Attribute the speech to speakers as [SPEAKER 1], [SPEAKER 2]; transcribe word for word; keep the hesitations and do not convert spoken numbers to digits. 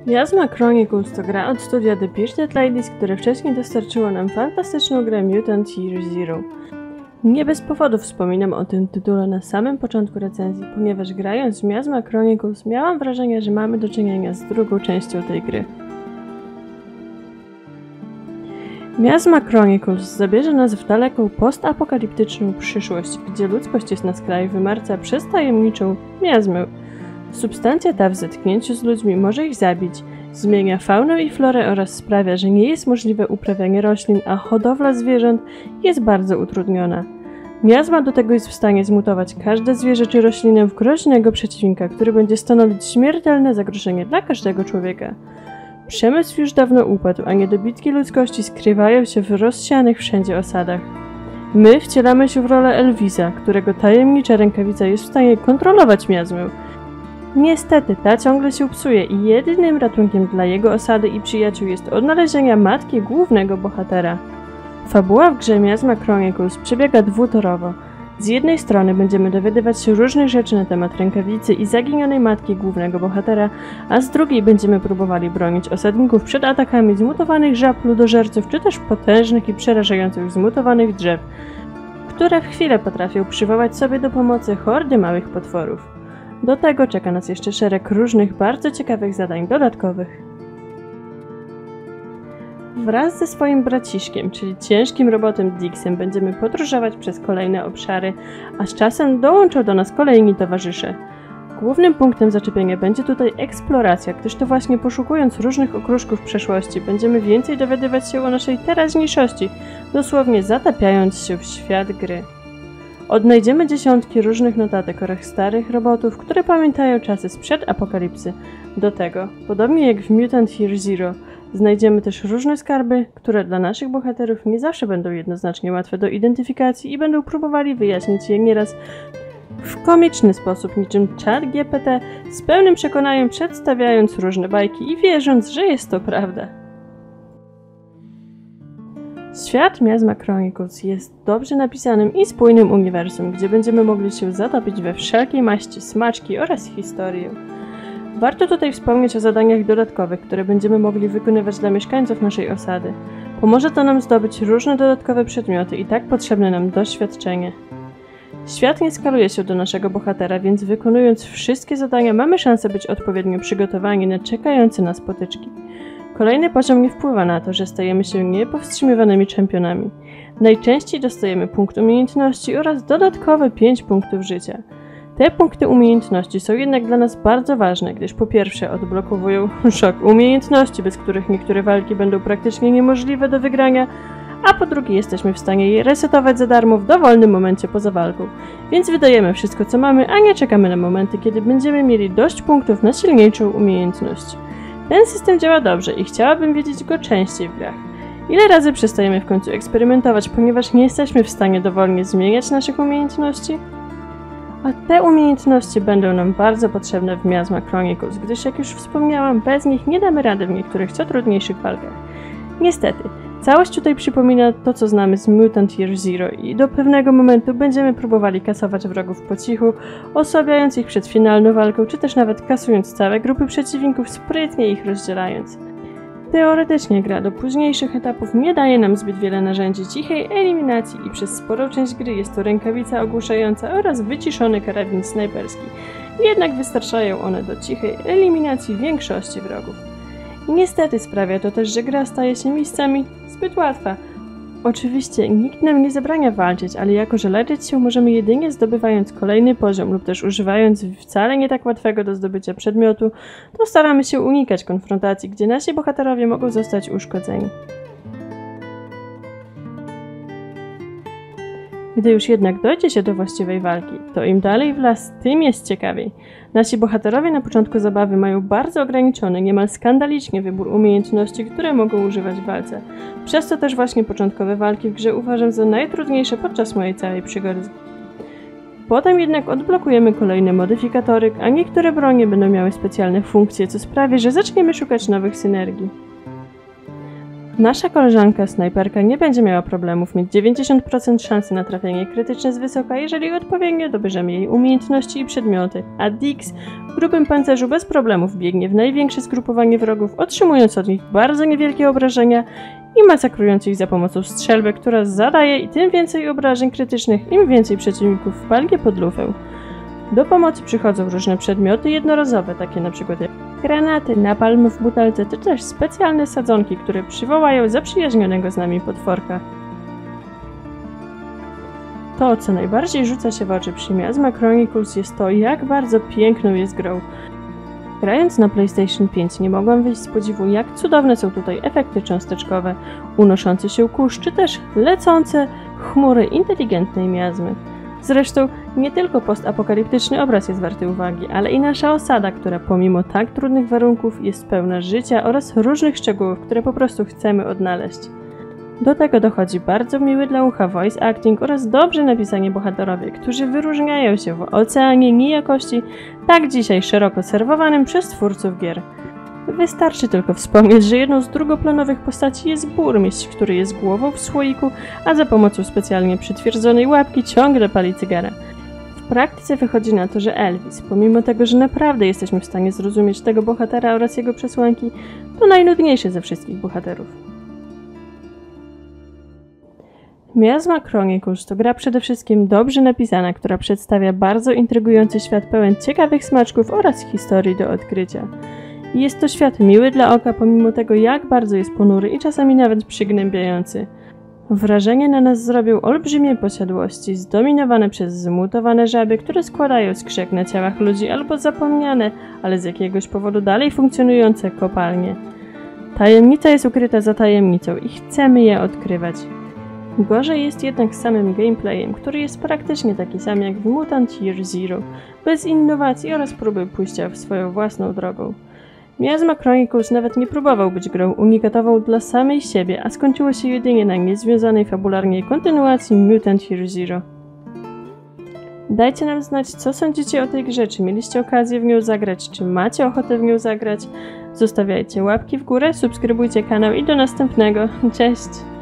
[SPEAKER 1] Miasma Chronicles to gra od studia The Bearded Ladies, które wcześniej dostarczyło nam fantastyczną grę Mutant Year Zero. Nie bez powodu wspominam o tym tytule na samym początku recenzji, ponieważ grając w Miasma Chronicles miałam wrażenie, że mamy do czynienia z drugą częścią tej gry. Miasma Chronicles zabierze nas w daleką postapokaliptyczną przyszłość, gdzie ludzkość jest na skraju wymarcia przez tajemniczą miazmę. Substancja ta w zetknięciu z ludźmi może ich zabić, zmienia faunę i florę oraz sprawia, że nie jest możliwe uprawianie roślin, a hodowla zwierząt jest bardzo utrudniona. Miazma do tego jest w stanie zmutować każde zwierzę czy roślinę w groźnego przeciwnika, który będzie stanowić śmiertelne zagrożenie dla każdego człowieka. Przemysł już dawno upadł, a niedobitki ludzkości skrywają się w rozsianych wszędzie osadach. My wcielamy się w rolę Elvisa, którego tajemnicza rękawica jest w stanie kontrolować miazmę. Niestety, ta ciągle się psuje i jedynym ratunkiem dla jego osady i przyjaciół jest odnalezienie matki głównego bohatera. Fabuła w grze Miasma Chronicles przebiega dwutorowo. Z jednej strony będziemy dowiadywać się różnych rzeczy na temat rękawicy i zaginionej matki głównego bohatera, a z drugiej będziemy próbowali bronić osadników przed atakami zmutowanych żab, ludożerców czy też potężnych i przerażających zmutowanych drzew, które w chwilę potrafią przywołać sobie do pomocy hordy małych potworów. Do tego czeka nas jeszcze szereg różnych bardzo ciekawych zadań dodatkowych. Wraz ze swoim braciszkiem, czyli ciężkim robotem Dixem, będziemy podróżować przez kolejne obszary, a z czasem dołączą do nas kolejni towarzysze. Głównym punktem zaczepienia będzie tutaj eksploracja, gdyż to właśnie poszukując różnych okruszków przeszłości będziemy więcej dowiadywać się o naszej teraźniejszości, dosłownie zatapiając się w świat gry. Odnajdziemy dziesiątki różnych notatek oraz starych robotów, które pamiętają czasy sprzed apokalipsy. Do tego, podobnie jak w Mutant Year Zero, znajdziemy też różne skarby, które dla naszych bohaterów nie zawsze będą jednoznacznie łatwe do identyfikacji i będą próbowali wyjaśnić je nieraz w komiczny sposób, niczym Chat G P T, z pełnym przekonaniem przedstawiając różne bajki i wierząc, że jest to prawda. Świat Miasma Chronicles jest dobrze napisanym i spójnym uniwersum, gdzie będziemy mogli się zatopić we wszelkiej maści smaczki oraz historię. Warto tutaj wspomnieć o zadaniach dodatkowych, które będziemy mogli wykonywać dla mieszkańców naszej osady. Pomoże to nam zdobyć różne dodatkowe przedmioty i tak potrzebne nam doświadczenie. Świat nie skaluje się do naszego bohatera, więc wykonując wszystkie zadania mamy szansę być odpowiednio przygotowani na czekające nas potyczki. Kolejny poziom nie wpływa na to, że stajemy się niepowstrzymywanymi czempionami. Najczęściej dostajemy punkt umiejętności oraz dodatkowe pięć punktów życia. Te punkty umiejętności są jednak dla nas bardzo ważne, gdyż po pierwsze odblokowują szok umiejętności, bez których niektóre walki będą praktycznie niemożliwe do wygrania, a po drugie jesteśmy w stanie je resetować za darmo w dowolnym momencie poza walką, więc wydajemy wszystko co mamy, a nie czekamy na momenty, kiedy będziemy mieli dość punktów na silniejszą umiejętność. Ten system działa dobrze i chciałabym wiedzieć go częściej w grach. Ile razy przestajemy w końcu eksperymentować, ponieważ nie jesteśmy w stanie dowolnie zmieniać naszych umiejętności? A te umiejętności będą nam bardzo potrzebne w Miasma Chronicles, gdyż jak już wspomniałam, bez nich nie damy rady w niektórych co trudniejszych walkach. Niestety, całość tutaj przypomina to, co znamy z Mutant Year Zero i do pewnego momentu będziemy próbowali kasować wrogów po cichu, osłabiając ich przed finalną walką, czy też nawet kasując całe grupy przeciwników, sprytnie ich rozdzielając. Teoretycznie gra do późniejszych etapów nie daje nam zbyt wiele narzędzi cichej eliminacji i przez sporą część gry jest to rękawica ogłuszająca oraz wyciszony karabin snajperski, jednak wystarczają one do cichej eliminacji większości wrogów. Niestety sprawia to też, że gra staje się miejscami zbyt łatwa. Oczywiście nikt nam nie zabrania walczyć, ale jako że leczyć się możemy jedynie zdobywając kolejny poziom lub też używając wcale nie tak łatwego do zdobycia przedmiotu, to staramy się unikać konfrontacji, gdzie nasi bohaterowie mogą zostać uszkodzeni. Gdy już jednak dojdzie się do właściwej walki, to im dalej w las, tym jest ciekawiej. Nasi bohaterowie na początku zabawy mają bardzo ograniczony, niemal skandalicznie wybór umiejętności, które mogą używać w walce. Przez to też właśnie początkowe walki w grze uważam za najtrudniejsze podczas mojej całej przygody. Potem jednak odblokujemy kolejne modyfikatory, a niektóre bronie będą miały specjalne funkcje, co sprawi, że zaczniemy szukać nowych synergii. Nasza koleżanka snajperka nie będzie miała problemów mieć dziewięćdziesiąt procent szansy na trafienie krytyczne z wysoka, jeżeli odpowiednio dobierzemy jej umiejętności i przedmioty, a Dix w grubym pancerzu bez problemów biegnie w największe zgrupowanie wrogów, otrzymując od nich bardzo niewielkie obrażenia i masakrując ich za pomocą strzelby, która zadaje i tym więcej obrażeń krytycznych, im więcej przeciwników wpadnie pod lufę. Do pomocy przychodzą różne przedmioty jednorazowe, takie np. jak granaty, napalm w butelce, czy też specjalne sadzonki, które przywołają zaprzyjaźnionego z nami potworka. To, co najbardziej rzuca się w oczy przy Miasma Chronicles, jest to, jak bardzo piękną jest grą. Grając na PlayStation pięć nie mogłam wyjść z podziwu, jak cudowne są tutaj efekty cząsteczkowe, unoszący się kurz, czy też lecące chmury inteligentnej miazmy. Zresztą nie tylko postapokaliptyczny obraz jest warty uwagi, ale i nasza osada, która pomimo tak trudnych warunków jest pełna życia oraz różnych szczegółów, które po prostu chcemy odnaleźć. Do tego dochodzi bardzo miły dla ucha voice acting oraz dobrze napisani bohaterowie, którzy wyróżniają się w oceanie niejakości, tak dzisiaj szeroko serwowanym przez twórców gier. Wystarczy tylko wspomnieć, że jedną z drugoplanowych postaci jest burmistrz, który jest głową w słoiku, a za pomocą specjalnie przytwierdzonej łapki ciągle pali cygara. W praktyce wychodzi na to, że Elvis, pomimo tego, że naprawdę jesteśmy w stanie zrozumieć tego bohatera oraz jego przesłanki, to najnudniejszy ze wszystkich bohaterów. Miasma Chronicles to gra przede wszystkim dobrze napisana, która przedstawia bardzo intrygujący świat pełen ciekawych smaczków oraz historii do odkrycia. Jest to świat miły dla oka, pomimo tego, jak bardzo jest ponury i czasami nawet przygnębiający. Wrażenie na nas zrobią olbrzymie posiadłości, zdominowane przez zmutowane żaby, które składają skrzek na ciałach ludzi, albo zapomniane, ale z jakiegoś powodu dalej funkcjonujące kopalnie. Tajemnica jest ukryta za tajemnicą i chcemy je odkrywać. Gorzej jest jednak z samym gameplayem, który jest praktycznie taki sam jak w Mutant Year Zero, bez innowacji oraz próby pójścia w swoją własną drogą. Miasma Chronicles nawet nie próbował być grą unikatową dla samej siebie, a skończyło się jedynie na niezwiązanej fabularnie kontynuacji Mutant Year Zero. Dajcie nam znać, co sądzicie o tej grze, czy mieliście okazję w nią zagrać, czy macie ochotę w nią zagrać. Zostawiajcie łapki w górę, subskrybujcie kanał i do następnego. Cześć!